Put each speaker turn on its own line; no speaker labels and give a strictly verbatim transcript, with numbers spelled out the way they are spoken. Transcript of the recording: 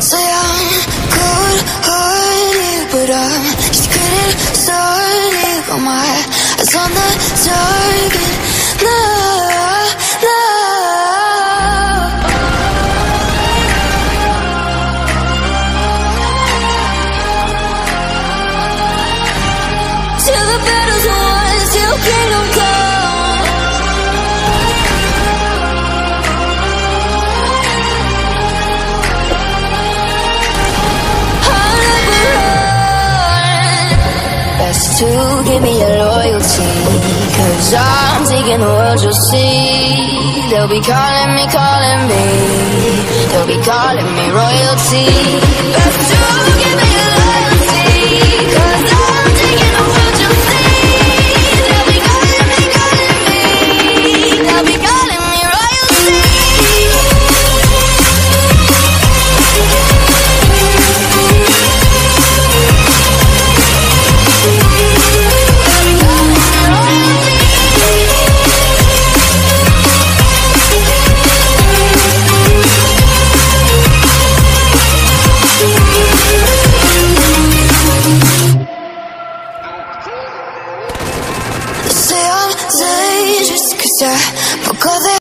Say I'm good-hearted, but I'm just criticizing. Got my eyes on the target. No, no. Till the battle's won, till kingdom come. I'll never run. Best to give me your loyalty, 'cause I'm taking the world, you'll see. They'll be calling me, calling me. They'll be calling me royalty. Best to give me your loyalty, 'cause I'm taking the world, you'll see. They'll be calling me, calling me. They'll be calling me royalty. Say I'm dangerous 'cause I forgot that